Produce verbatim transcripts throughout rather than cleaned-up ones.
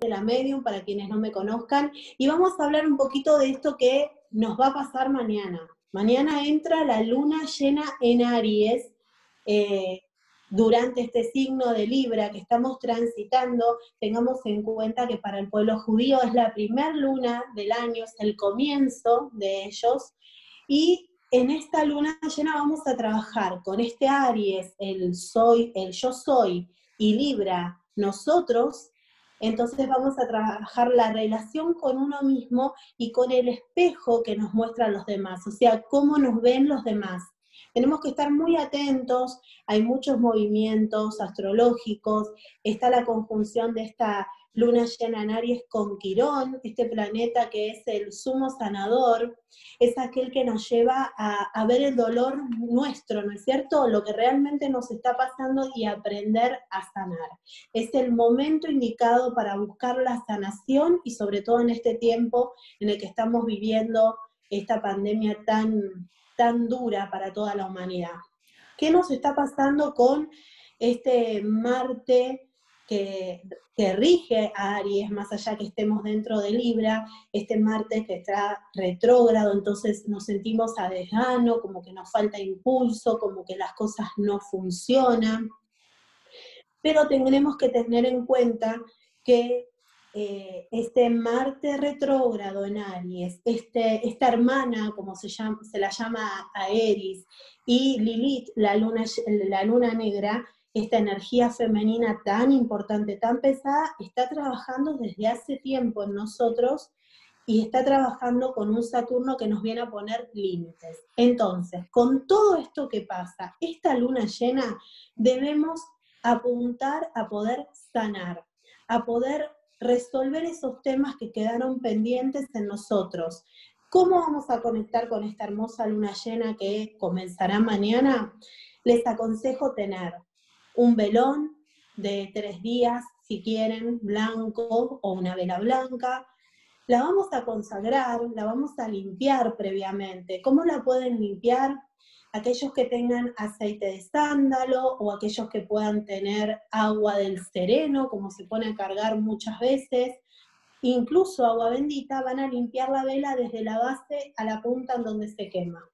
la Medium, para quienes no me conozcan, y vamos a hablar un poquito de esto que nos va a pasar mañana. Mañana entra la luna llena en Aries, eh, durante este signo de Libra que estamos transitando. Tengamos en cuenta que para el pueblo judío es la primer luna del año, es el comienzo de ellos, y en esta luna llena vamos a trabajar con este Aries, el soy, el yo soy, y Libra, nosotros. Entonces vamos a trabajar la relación con uno mismo y con el espejo que nos muestran los demás, o sea, cómo nos ven los demás. Tenemos que estar muy atentos, hay muchos movimientos astrológicos, está la conjunción de esta luna llena en Aries con Quirón, este planeta que es el sumo sanador, es aquel que nos lleva a, a ver el dolor nuestro, ¿no es cierto? Lo que realmente nos está pasando y aprender a sanar. Es el momento indicado para buscar la sanación y sobre todo en este tiempo en el que estamos viviendo esta pandemia tan, tan dura para toda la humanidad. ¿Qué nos está pasando con este Marte que, que rige a Aries, más allá que estemos dentro de Libra, este Marte que está retrógrado, entonces nos sentimos a desgano, como que nos falta impulso, como que las cosas no funcionan? Pero tendremos que tener en cuenta que eh, este Marte retrógrado en Aries, este, esta hermana, como se, llama, se la llama Aeris, y Lilith, la luna, la luna negra, esta energía femenina tan importante, tan pesada, está trabajando desde hace tiempo en nosotros y está trabajando con un Saturno que nos viene a poner límites. Entonces, con todo esto que pasa, esta luna llena, debemos apuntar a poder sanar, a poder resolver esos temas que quedaron pendientes en nosotros. ¿Cómo vamos a conectar con esta hermosa luna llena que comenzará mañana? Les aconsejo tener un velón de tres días, si quieren, blanco o una vela blanca. La vamos a consagrar, la vamos a limpiar previamente. ¿Cómo la pueden limpiar? Aquellos que tengan aceite de sándalo o aquellos que puedan tener agua del sereno, como se pone a cargar muchas veces, incluso agua bendita, van a limpiar la vela desde la base a la punta en donde se quema.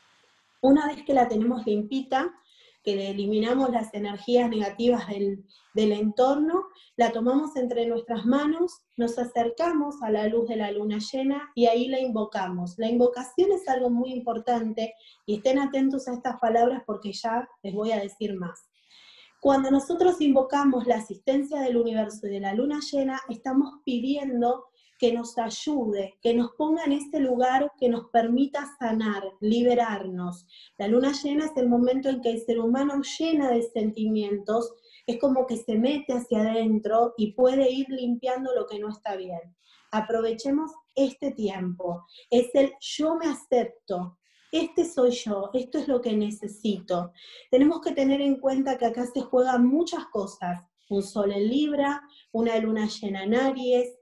Una vez que la tenemos limpita, que le eliminamos las energías negativas del, del entorno, la tomamos entre nuestras manos, nos acercamos a la luz de la luna llena y ahí la invocamos. La invocación es algo muy importante y estén atentos a estas palabras porque ya les voy a decir más. Cuando nosotros invocamos la asistencia del universo y de la luna llena, estamos pidiendo que nos ayude, que nos ponga en ese lugar que nos permita sanar, liberarnos. La luna llena es el momento en que el ser humano llena de sentimientos, es como que se mete hacia adentro y puede ir limpiando lo que no está bien. Aprovechemos este tiempo, es el yo me acepto, este soy yo, esto es lo que necesito. Tenemos que tener en cuenta que acá se juegan muchas cosas, un sol en Libra, una luna llena en Aries,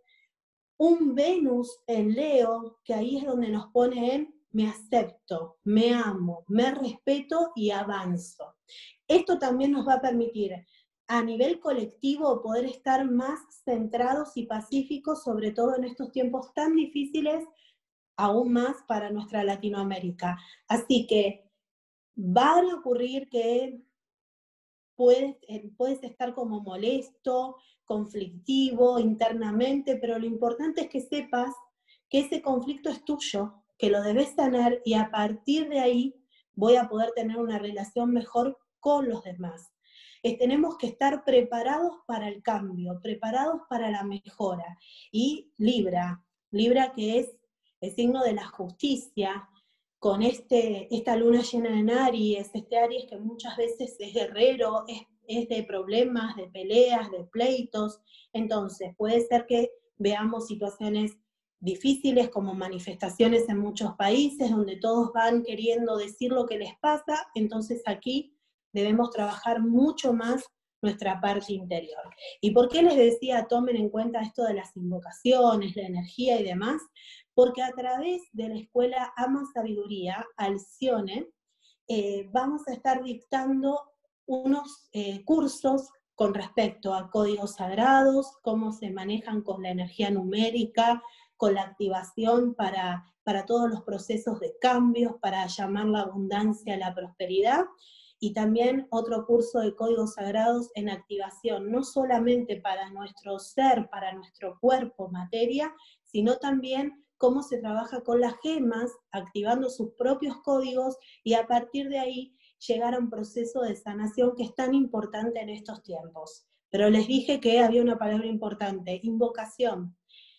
un Venus en Leo, que ahí es donde nos pone en me acepto, me amo, me respeto y avanzo. Esto también nos va a permitir a nivel colectivo poder estar más centrados y pacíficos, sobre todo en estos tiempos tan difíciles, aún más para nuestra Latinoamérica. Así que van a ocurrir que puedes, eh, puedes estar como molesto, conflictivo internamente, pero lo importante es que sepas que ese conflicto es tuyo, que lo debes sanar y a partir de ahí voy a poder tener una relación mejor con los demás. Eh, tenemos que estar preparados para el cambio, preparados para la mejora. Y Libra, Libra que es el signo de la justicia, con este, esta luna llena en Aries, este Aries que muchas veces es guerrero, es, es de problemas, de peleas, de pleitos. Entonces puede ser que veamos situaciones difíciles como manifestaciones en muchos países donde todos van queriendo decir lo que les pasa. Entonces aquí debemos trabajar mucho más nuestra parte interior. ¿Y por qué les decía tomen en cuenta esto de las invocaciones, la energía y demás? Porque a través de la escuela Ama Sabiduría, Alcione, eh, vamos a estar dictando unos eh, cursos con respecto a códigos sagrados, cómo se manejan con la energía numérica, con la activación para, para todos los procesos de cambios, para llamar la abundancia a la prosperidad, y también otro curso de códigos sagrados en activación, no solamente para nuestro ser, para nuestro cuerpo, materia, sino también cómo se trabaja con las gemas, activando sus propios códigos, y a partir de ahí llegar a un proceso de sanación que es tan importante en estos tiempos. Pero les dije que había una palabra importante, invocación.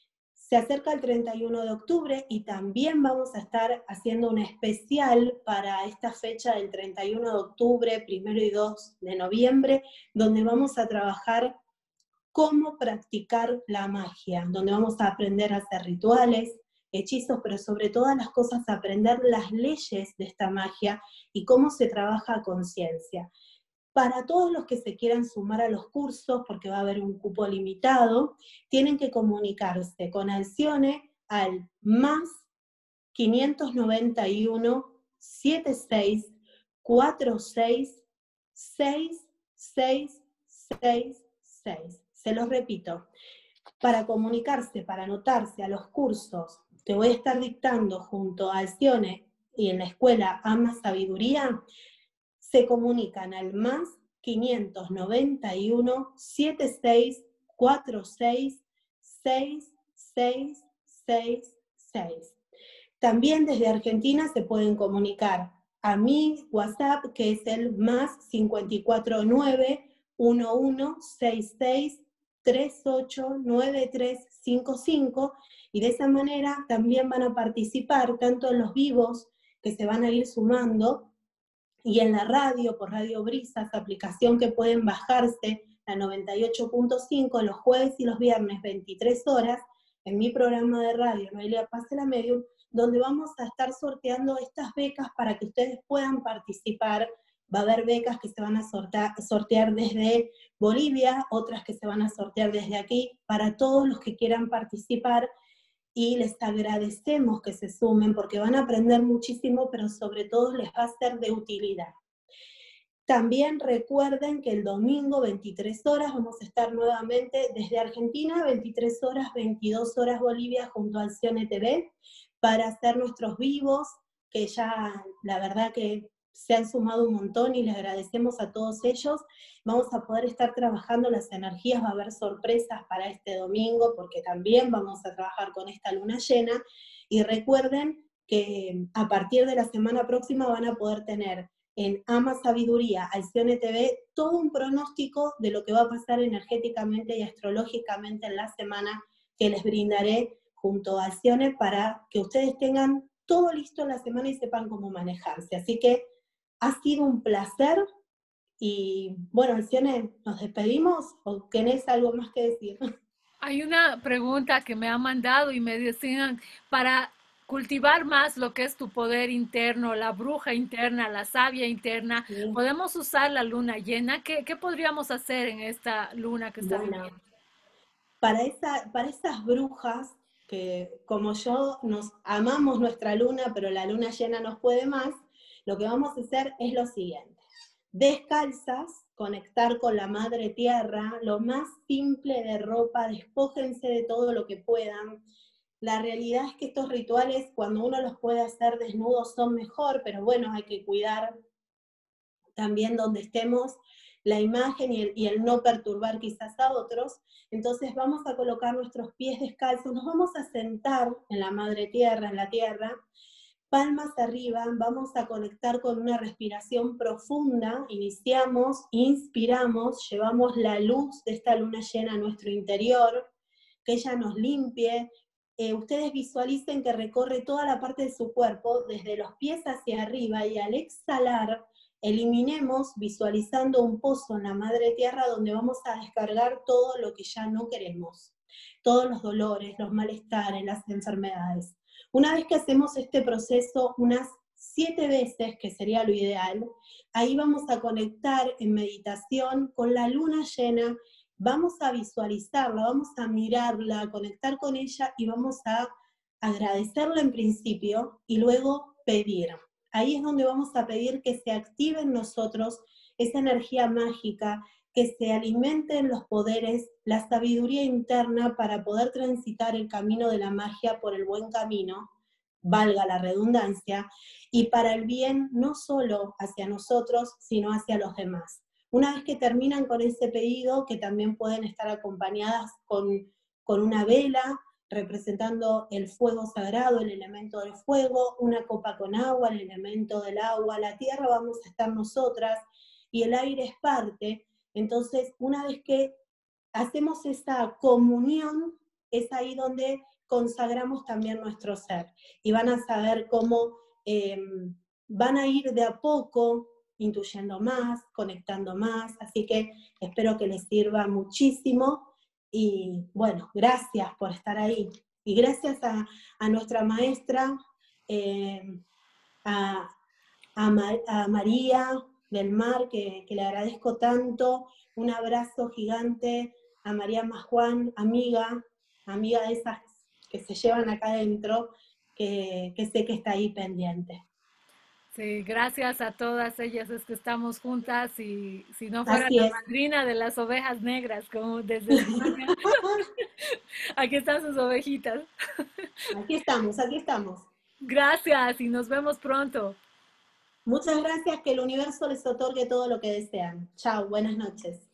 Se acerca el treinta y uno de octubre y también vamos a estar haciendo un especial para esta fecha del treinta y uno de octubre, primero y dos de noviembre, donde vamos a trabajar cómo practicar la magia, donde vamos a aprender a hacer rituales, hechizos, pero sobre todas las cosas aprender las leyes de esta magia y cómo se trabaja a conciencia. Para todos los que se quieran sumar a los cursos, porque va a haber un cupo limitado, tienen que comunicarse con Alcione al más quinientos noventa y uno, setenta y seis, cuarenta y seis, sesenta y seis sesenta y seis. Se los repito, para comunicarse, para anotarse a los cursos que voy a estar dictando junto a Alcione y en la escuela Ama Sabiduría, se comunican al más quinientos noventa y uno, setenta y seis, cuarenta y seis, sesenta y seis sesenta y seis. También desde Argentina se pueden comunicar a mi WhatsApp, que es el más cincuenta y cuatro nueve, once sesenta y seis, treinta y ocho, noventa y tres cincuenta y cinco, y de esa manera también van a participar tanto en los vivos que se van a ir sumando, y en la radio, por Radio Brisas, aplicación que pueden bajarse, la noventa y ocho punto cinco, los jueves y los viernes, veintitrés horas, en mi programa de radio, Noelia Paz la Medium, donde vamos a estar sorteando estas becas para que ustedes puedan participar. Va a haber becas que se van a sortear, sortear desde Bolivia, otras que se van a sortear desde aquí, para todos los que quieran participar, y les agradecemos que se sumen porque van a aprender muchísimo, pero sobre todo les va a ser de utilidad. También recuerden que el domingo, veintitrés horas, vamos a estar nuevamente desde Argentina, veintitrés horas, veintidós horas Bolivia, junto a Alcione T V, para hacer nuestros vivos, que ya la verdad que se han sumado un montón y les agradecemos a todos ellos. Vamos a poder estar trabajando las energías, va a haber sorpresas para este domingo, porque también vamos a trabajar con esta luna llena, y recuerden que a partir de la semana próxima van a poder tener en Ama Sabiduría, Alcione T V, todo un pronóstico de lo que va a pasar energéticamente y astrológicamente en la semana, que les brindaré junto a Alcione para que ustedes tengan todo listo en la semana y sepan cómo manejarse. Así que ha sido un placer, y bueno, Alcione, ¿nos despedimos o tenés algo más que decir? Hay una pregunta que me han mandado y me decían, para cultivar más lo que es tu poder interno, la bruja interna, la sabia interna, Sí. ¿podemos usar la luna llena? ¿Qué, qué podríamos hacer en esta luna que está Bueno, viviendo? para, esa, para esas brujas que como yo nos amamos nuestra luna, pero la luna llena nos puede más, lo que vamos a hacer es lo siguiente. Descalzas, conectar con la madre tierra, lo más simple de ropa, despójense de todo lo que puedan. La realidad es que estos rituales, cuando uno los puede hacer desnudos, son mejor, pero bueno, hay que cuidar también donde estemos la imagen y el, y el no perturbar quizás a otros. Entonces vamos a colocar nuestros pies descalzos, nos vamos a sentar en la madre tierra, en la tierra, palmas arriba, vamos a conectar con una respiración profunda, iniciamos, inspiramos, llevamos la luz de esta luna llena a nuestro interior, que ella nos limpie. Eh, ustedes visualicen que recorre toda la parte de su cuerpo, desde los pies hacia arriba, y al exhalar, eliminemos visualizando un pozo en la madre tierra donde vamos a descargar todo lo que ya no queremos, todos los dolores, los malestares, las enfermedades. Una vez que hacemos este proceso unas siete veces, que sería lo ideal, ahí vamos a conectar en meditación con la luna llena, vamos a visualizarla, vamos a mirarla, a conectar con ella, y vamos a agradecerla en principio y luego pedir. Ahí es donde vamos a pedir que se active en nosotros esa energía mágica, que se alimenten los poderes, la sabiduría interna para poder transitar el camino de la magia por el buen camino, valga la redundancia, y para el bien no solo hacia nosotros, sino hacia los demás. Una vez que terminan con ese pedido, que también pueden estar acompañadas con, con una vela, representando el fuego sagrado, el elemento del fuego, una copa con agua, el elemento del agua, la tierra vamos a estar nosotras, y el aire es parte. Entonces, una vez que hacemos esa comunión, es ahí donde consagramos también nuestro ser. Y van a saber cómo eh, van a ir de a poco intuyendo más, conectando más, así que espero que les sirva muchísimo, y bueno, gracias por estar ahí, y gracias a, a nuestra maestra, eh, a, a, Ma, a María del Mar, que, que le agradezco tanto, un abrazo gigante a María Majuan, amiga, amiga de esas que se llevan acá adentro, que, que sé que está ahí pendiente. Sí, gracias a todas ellas es que estamos juntas y si no fuera Así la es. madrina de las ovejas negras, como desde España, aquí están sus ovejitas. Aquí estamos, aquí estamos. Gracias y nos vemos pronto. Muchas gracias, que el universo les otorgue todo lo que desean. Chao, buenas noches.